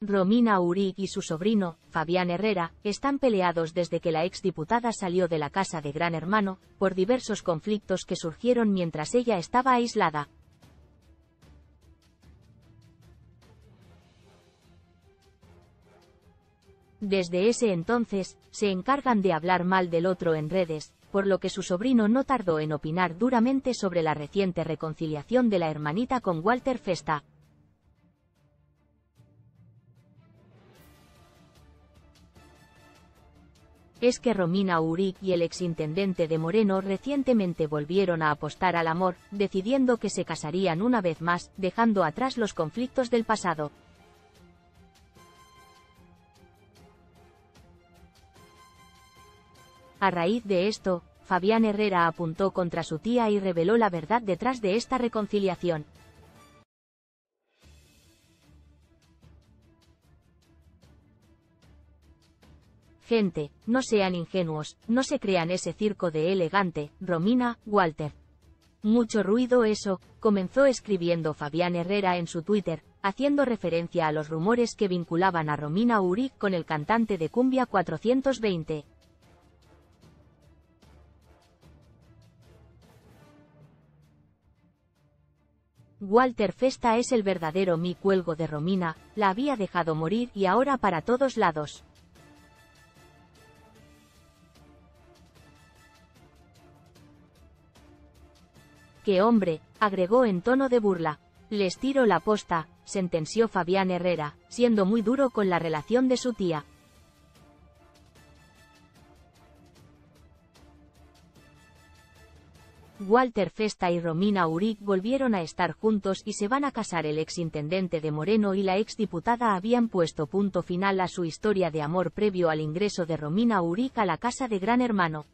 Romina Uric y su sobrino, Fabián Herrera, están peleados desde que la exdiputada salió de la casa de Gran Hermano, por diversos conflictos que surgieron mientras ella estaba aislada. Desde ese entonces, se encargan de hablar mal del otro en redes, por lo que su sobrino no tardó en opinar duramente sobre la reciente reconciliación de la hermanita con Walter Festa. Es que Romina Uric y el exintendente de Moreno recientemente volvieron a apostar al amor, decidiendo que se casarían una vez más, dejando atrás los conflictos del pasado. A raíz de esto, Fabián Herrera apuntó contra su tía y reveló la verdad detrás de esta reconciliación. Gente, no sean ingenuos, no se crean ese circo de elegante, Romina, Walter. Mucho ruido eso, comenzó escribiendo Fabián Herrera en su Twitter, haciendo referencia a los rumores que vinculaban a Romina Uric con el cantante de Cumbia 420. Walter Festa es el verdadero mi cuelgo de Romina, la había dejado morir y ahora para todos lados. ¡Qué hombre!, agregó en tono de burla. Les tiro la posta, sentenció Fabián Herrera, siendo muy duro con la relación de su tía. Walter Festa y Romina Uric volvieron a estar juntos y se van a casar. El exintendente de Moreno y la exdiputada habían puesto punto final a su historia de amor previo al ingreso de Romina Uric a la casa de Gran Hermano.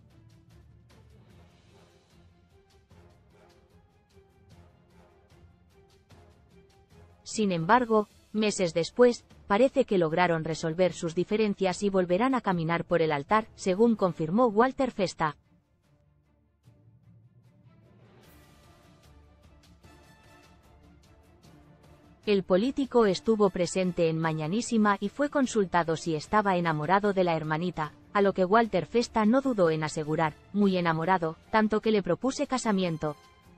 Sin embargo, meses después, parece que lograron resolver sus diferencias y volverán a caminar por el altar, según confirmó Walter Festa. El político estuvo presente en Mañanísima y fue consultado si estaba enamorado de la hermanita, a lo que Walter Festa no dudó en asegurar, muy enamorado, tanto que le propuse casamiento.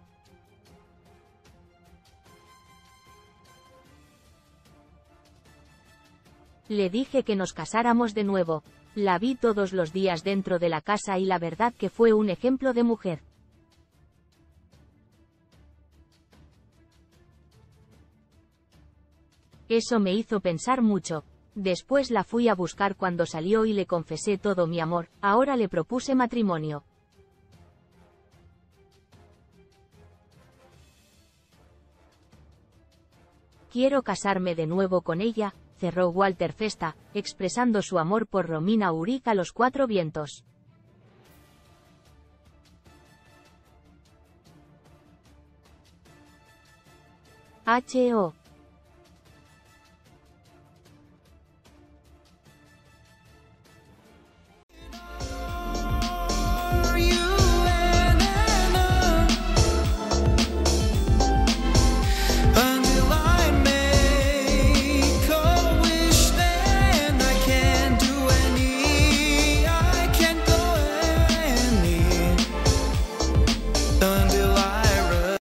Le dije que nos casáramos de nuevo. La vi todos los días dentro de la casa y la verdad que fue un ejemplo de mujer. Eso me hizo pensar mucho. Después la fui a buscar cuando salió y le confesé todo mi amor, ahora le propuse matrimonio. Quiero casarme de nuevo con ella, cerró Walter Festa, expresando su amor por Romina Uric a los cuatro vientos. H.O.